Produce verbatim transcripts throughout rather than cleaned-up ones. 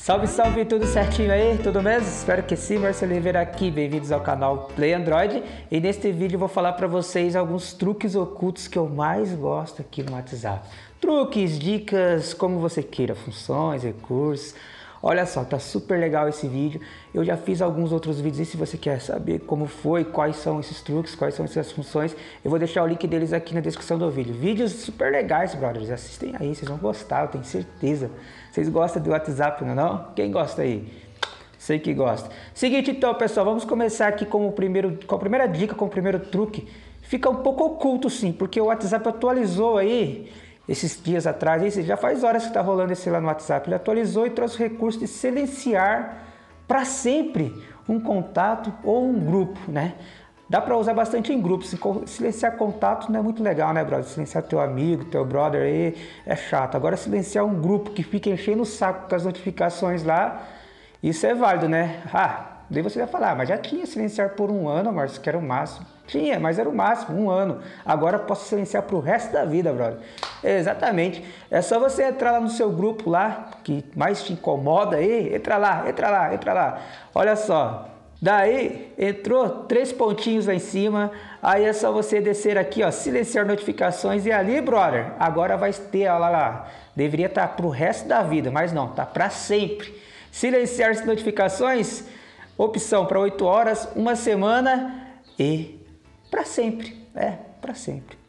Salve, salve, tudo certinho aí? Tudo mesmo? Espero que sim, Marcelo Oliveira aqui, bem-vindos ao canal Play Android. E neste vídeo eu vou falar para vocês alguns truques ocultos que eu mais gosto aqui no WhatsApp. Truques, dicas, como você queira, funções, recursos. Olha só, tá super legal esse vídeo. Eu já fiz alguns outros vídeos e se você quer saber como foi, quais são esses truques, quais são essas funções, eu vou deixar o link deles aqui na descrição do vídeo. Vídeos super legais, brothers. Assistem aí, vocês vão gostar, eu tenho certeza. Vocês gostam do WhatsApp, não é não? Quem gosta aí? Sei que gosta. Seguinte então, pessoal, vamos começar aqui com, o primeiro, com a primeira dica, com o primeiro truque. Fica um pouco oculto sim, porque o WhatsApp atualizou aí esses dias atrás, aí, já faz horas que está rolando esse lá no WhatsApp, ele atualizou e trouxe o recurso de silenciar para sempre um contato ou um grupo, né? Dá para usar bastante em grupos. Silenciar contato não é muito legal, né, brother? Silenciar teu amigo, teu brother aí é chato. Agora silenciar um grupo que fica enchendo o saco com as notificações lá, isso é válido, né? Ah, daí você vai falar, mas já tinha silenciar por um ano, Márcio, que era o máximo. Tinha, mas era o máximo, um ano. Agora posso silenciar para o resto da vida, brother. Exatamente. É só você entrar lá no seu grupo lá, que mais te incomoda aí. Entra lá, entra lá, entra lá. Olha só. Daí, entrou três pontinhos lá em cima. Aí é só você descer aqui, ó, silenciar notificações. E ali, brother, agora vai ter, ó lá, lá. Deveria estar para o resto da vida, mas não, tá para sempre. Silenciar as notificações, opção para oito horas, uma semana e para sempre, é, para sempre.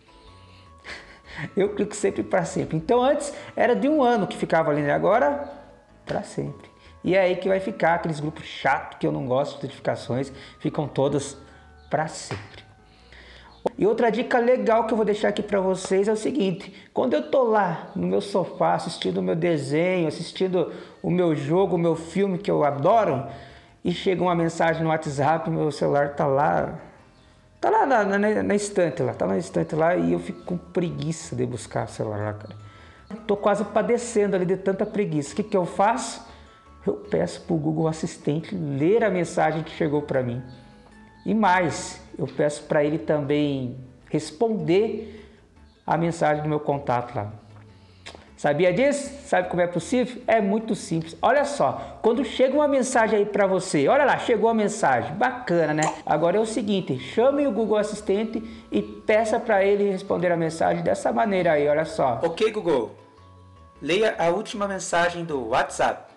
Eu clico sempre para sempre. Então antes era de um ano que ficava ali, né? Agora para sempre. E é aí que vai ficar aqueles grupos chatos que eu não gosto de notificações, ficam todas para sempre. E outra dica legal que eu vou deixar aqui para vocês é o seguinte: quando eu tô lá no meu sofá assistindo o meu desenho, assistindo o meu jogo, o meu filme que eu adoro, e chega uma mensagem no WhatsApp, meu celular tá lá Tá lá na, na, na estante lá, tá na estante lá e eu fico com preguiça de buscar o celular, cara. Tô quase padecendo ali de tanta preguiça. O que que eu faço? Eu peço pro Google Assistente ler a mensagem que chegou para mim. E mais, eu peço para ele também responder a mensagem do meu contato lá. Sabia disso? Sabe como é possível? É muito simples. Olha só, quando chega uma mensagem aí para você, olha lá, chegou a mensagem, bacana, né? Agora é o seguinte, chame o Google Assistente e peça para ele responder a mensagem dessa maneira aí, olha só. Ok, Google, leia a última mensagem do WhatsApp.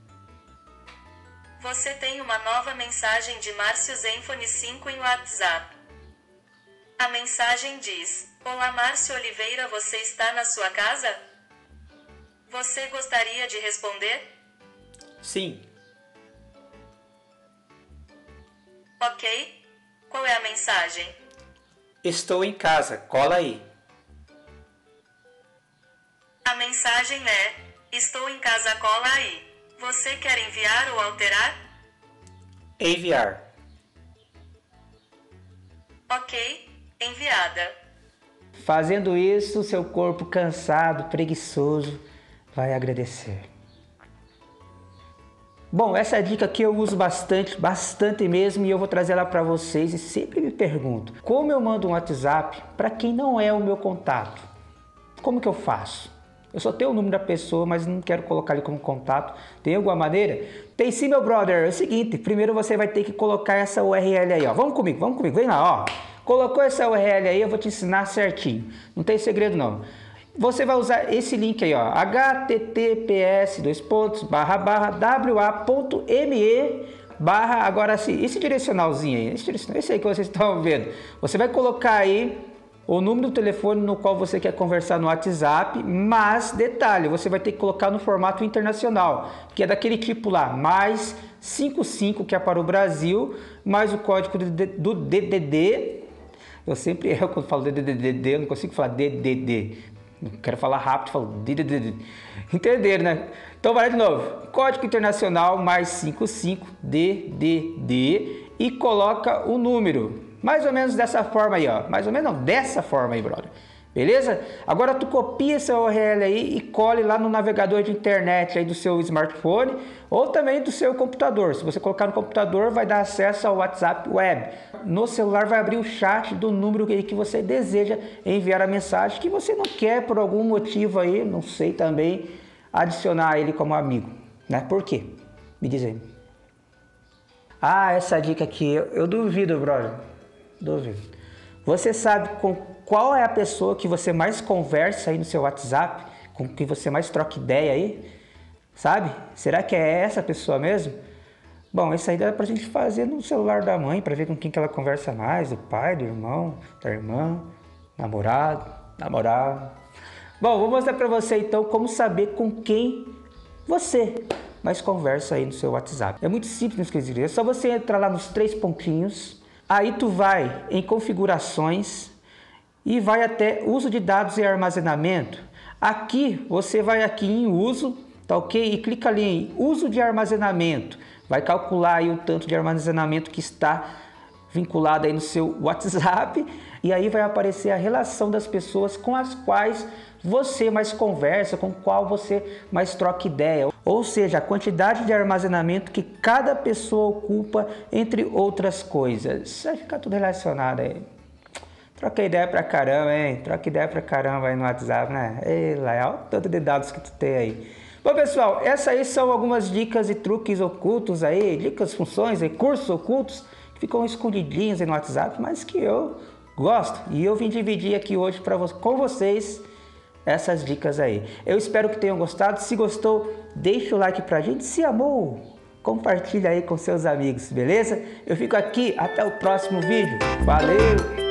Você tem uma nova mensagem de Márcio Zenfone cinco em WhatsApp. A mensagem diz: Olá Márcio Oliveira, você está na sua casa? Você gostaria de responder? Sim. Ok. Qual é a mensagem? Estou em casa, cola aí. A mensagem é: Estou em casa, cola aí. Você quer enviar ou alterar? Enviar. Ok. Enviada. Fazendo isso, seu corpo cansado, preguiçoso, vai agradecer. Bom, essa dica aqui eu uso bastante, bastante mesmo, e eu vou trazer ela para vocês e sempre me pergunto, como eu mando um WhatsApp para quem não é o meu contato? Como que eu faço? Eu só tenho o número da pessoa, mas não quero colocar ele como contato. Tem alguma maneira? Tem sim, meu brother. É o seguinte, primeiro você vai ter que colocar essa U R L aí, ó. Vamos comigo, vamos comigo, vem lá, ó. Colocou essa U R L aí, eu vou te ensinar certinho. Não tem segredo não. Você vai usar esse link aí, ó, h t t p s dois pontos barra barra w a ponto m e barra, agora sim, esse direcionalzinho aí, esse, direcional, esse aí que vocês estão vendo. Você vai colocar aí o número do telefone no qual você quer conversar no WhatsApp, mas detalhe, você vai ter que colocar no formato internacional, que é daquele tipo lá, mais cinquenta e cinco, que é para o Brasil, mais o código do D D D. Eu sempre erro quando falo D D D, eu não consigo falar D D D. Não quero falar rápido, falo D D D. Entenderam, né? Então vai de novo. Código internacional mais cinquenta e cinco D D D e coloca o número. Mais ou menos dessa forma aí, ó. Mais ou menos não, dessa forma aí, brother. Beleza? Agora tu copia essa U R L aí e cole lá no navegador de internet aí do seu smartphone ou também do seu computador. Se você colocar no computador, vai dar acesso ao WhatsApp Web. No celular vai abrir o chat do número aí que você deseja enviar a mensagem que você não quer por algum motivo aí, não sei também, adicionar ele como amigo. né? Por quê? Me diz aí. Ah, essa dica aqui, eu, eu duvido, brother. Duvido. Você sabe com qual é a pessoa que você mais conversa aí no seu WhatsApp? Com que você mais troca ideia aí? Sabe? Será que é essa pessoa mesmo? Bom, isso aí dá pra gente fazer no celular da mãe, pra ver com quem que ela conversa mais, do pai, do irmão, da irmã, namorado, namorado. Bom, vou mostrar pra você então como saber com quem você mais conversa aí no seu WhatsApp. É muito simples, queridos. É só você entrar lá nos três pontinhos, aí tu vai em configurações e vai até uso de dados e armazenamento. Aqui, você vai aqui em uso, tá ok? E clica ali em uso de armazenamento. Vai calcular aí o tanto de armazenamento que está vinculado aí no seu WhatsApp. E aí vai aparecer a relação das pessoas com as quais você mais conversa, com qual você mais troca ideia. Ou seja, a quantidade de armazenamento que cada pessoa ocupa, entre outras coisas. Vai ficar tudo relacionado aí. Troca ideia pra caramba, hein? Troca ideia pra caramba aí no WhatsApp, né? Ei, lá, olha o tanto de dados que tu tem aí. Bom, pessoal, essas aí são algumas dicas e truques ocultos aí, dicas, funções, recursos ocultos que ficam escondidinhos aí no WhatsApp, mas que eu gosto. E eu vim dividir aqui hoje pra, com vocês essas dicas aí. Eu espero que tenham gostado. Se gostou, deixa o like pra gente. Se amou, compartilha aí com seus amigos, beleza? Eu fico aqui, até o próximo vídeo. Valeu!